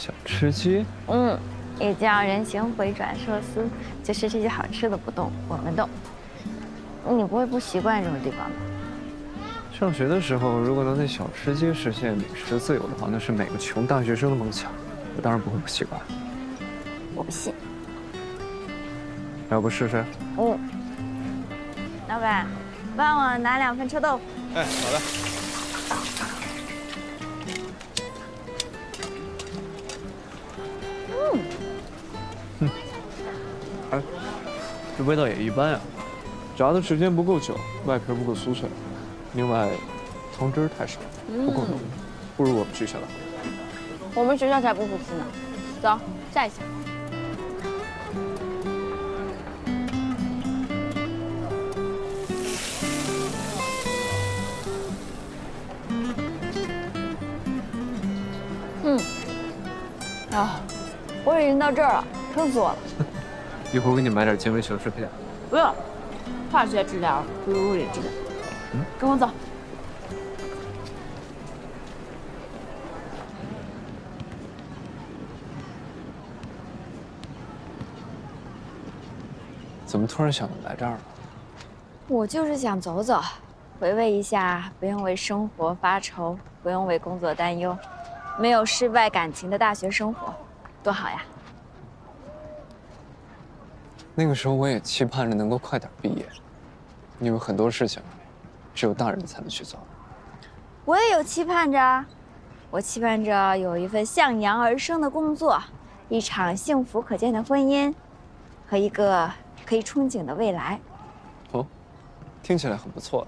小吃鸡。 也叫人形回转寿司，就是这些好吃的不动，我们动。你不会不习惯这种地方吧？ 上学的时候，如果能在小吃街实现美食自由的话，那是每个穷大学生的梦想。我当然不会不习惯。 我不信。 要不试试？ 老板，帮我拿2份臭豆腐。 哎，好的。哎，这味道也一般呀，炸的时间不够久，外皮不够酥脆，另外汤汁太少，不够浓，不如我们学校的好。 我们学校才不服气呢。走，下一下。我已经到这儿了，撑死我了。 一会儿我给你买点健胃小食片。 不用，化学治疗不如物理治疗。跟我走。 怎么突然想来这儿了？ 我就是想走走，回味一下不用为生活发愁，不用为工作担忧，没有失败感情的大学生活，多好呀！ 那个时候我也期盼着能够快点毕业，因为很多事情只有大人才能去做。 我也有期盼着，我期盼着有一份向阳而生的工作，一场幸福可见的婚姻，和一个可以憧憬的未来。 哦，听起来很不错。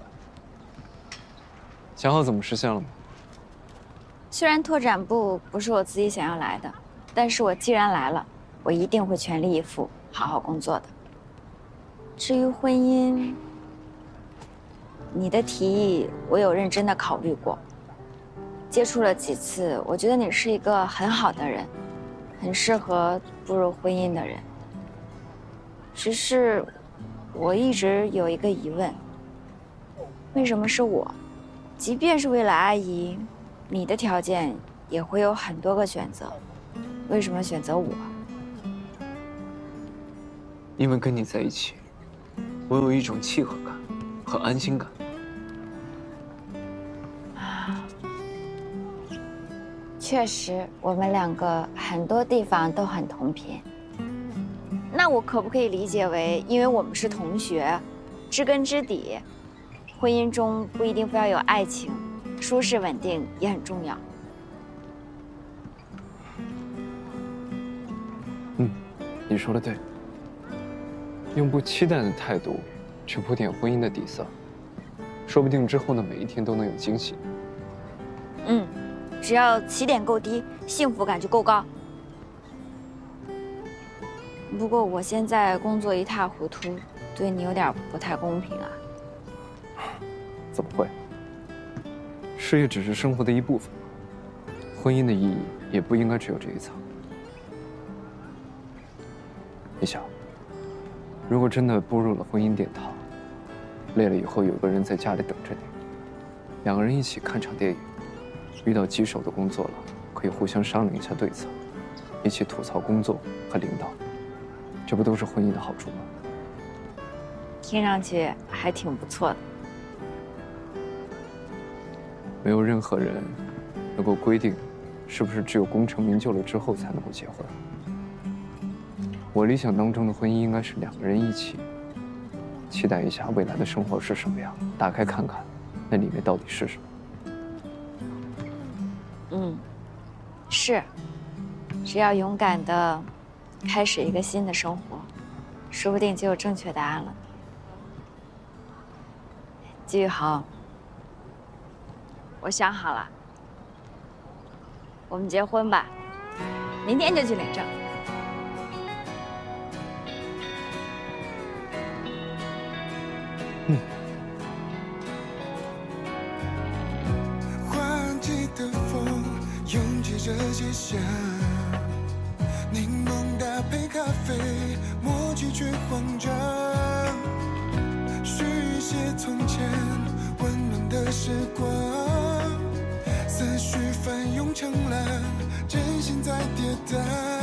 想好怎么实现了吗？ 虽然拓展部不是我自己想要来的，但是我既然来了，我一定会全力以赴，好好工作的。至于婚姻，你的提议我有认真的考虑过，接触了几次，我觉得你是一个很好的人，很适合步入婚姻的人。只是，我一直有一个疑问：为什么是我？即便是为了阿姨，你的条件也会有很多个选择，为什么选择我？ 因为跟你在一起，我有一种契合感和安心感。 确实，我们两个很多地方都很同频。那我可不可以理解为，因为我们是同学，知根知底，婚姻中不一定非要有爱情，舒适稳定也很重要。 你说的对。用不期待的态度去铺垫婚姻的底色，说不定之后的每一天都能有惊喜。 只要起点够低，幸福感就够高。不过我现在工作一塌糊涂，对你有点不太公平啊。 怎么会？事业只是生活的一部分，婚姻的意义也不应该只有这一层。你想，如果真的步入了婚姻殿堂，累了以后有个人在家里等着你，两个人一起看场电影，遇到棘手的工作了，可以互相商量一下对策，一起吐槽工作和领导，这不都是婚姻的好处吗？ 听上去还挺不错的。 没有任何人能够规定，是不是只有功成名就了之后才能够结婚。我理想当中的婚姻应该是两个人一起，期待一下未来的生活是什么样，打开看看，那里面到底是什么。 是，只要勇敢地开始一个新的生活，说不定就有正确答案了。季宇豪，我想好了，我们结婚吧，明天就去领证。 换季的风拥挤着街巷，柠檬搭配咖啡，默契却慌张。许一些从前温暖的时光，思绪翻涌成浪， 真心在迭代。